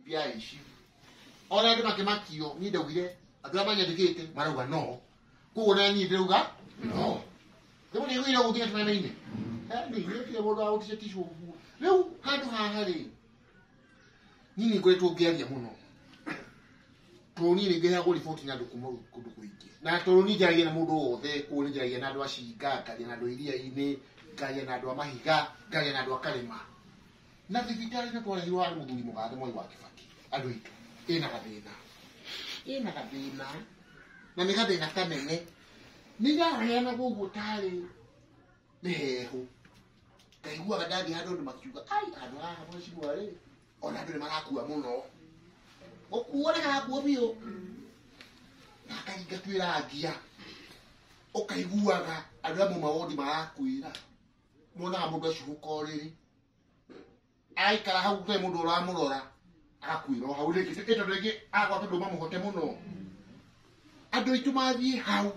pia ishi ora de makemakio ni de ugire adura manya dikete marauga no kuona ni deuga no demo ni wira ugira twana ine ni ile bodo out se tisho leo handu hahari nini kwetu ngiaria muno toni ni ngia gori 40 na ndukumo kundu kuingi na toni jaria na mundu othe kuni jaria na andu acinga ngaria na andu iria ine ngaria na andu amahiga ngaria na andu akalema na thibitari na twara hirwa muthuri mugande moi wa Kibaki andu itu ina gathina na ni gathina kanene ni garia na gugu tari neho kaigua gadadi hado ni makiuga ai andu haha mwaci mware ona andu ni marakua muno okuone hakuo bio na kainga twiragia ukaiguaga andu amwe mawodi marakwira mona mundu acuhuka riri aikara hau kwe mundu uramurora akwira hau rigi ito rigi agwa tundu mamuhote muno andu itu mathie hau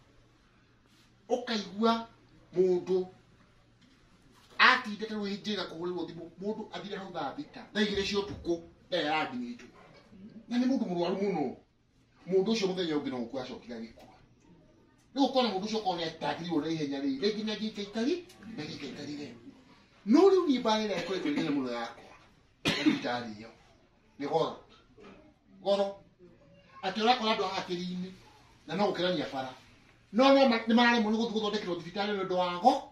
ukaigua mundu atindete ruhinjira kuhurirwo thimu mundu athire hau thambita thaigire cio tuku radi itu na ni mundu murwaru muno mundu ucio muthenya ungi no gukua acokira gikua ni ukona mundu ucio kone atagiriwo na ihenya ri nginya gikaikari na gikaikarire no riu ni bare na kwetwe ni muno yakwa nditari yo ni goro atora kora ndo akirini na no gukirania bara no ni marare muno guthondekirwo thibitari no ndo wago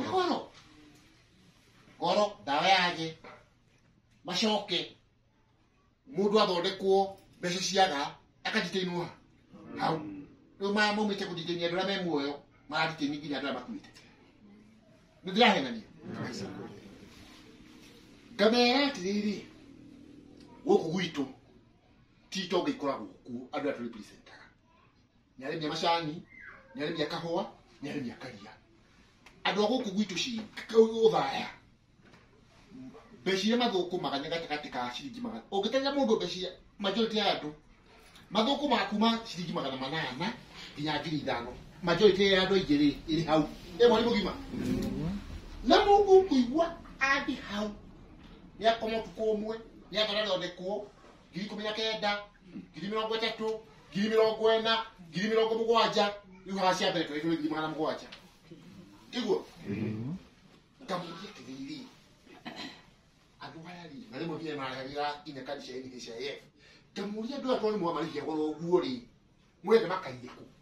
goro dawa yaje macoke mundu athondekwo mbeca ciaga akajiteinwa hau no mama umite kuditenia ndura me muoyo mariteni nginya ndura makuite ndirahenania gamera tiriri woku gwitu tito ngikora guku andu atu representaga ni arimi macani ni arimi akahwa ni arimi akaria andu guku gwitu ci uthaya beshia mathuku maganya gatakati ka ciringi magana ungitenya mundu beshia majority ya andu mathuku makuma ciringi magana 8 nginya 5,000 majority ya andu igiri iri hau mwali mugima na mungu kuigwa adi hau ni akomo tukomwe ni akara thondekwo 19,000 30,000 30,000 30,000 riu hacia mbere twe 7,000 iguo kamuye kiriri andu hayari na rimwe nginya maragira inya kadi cia NHIF kamuria ndu atwani mwa marihia goro guo ri mwethe makaire ku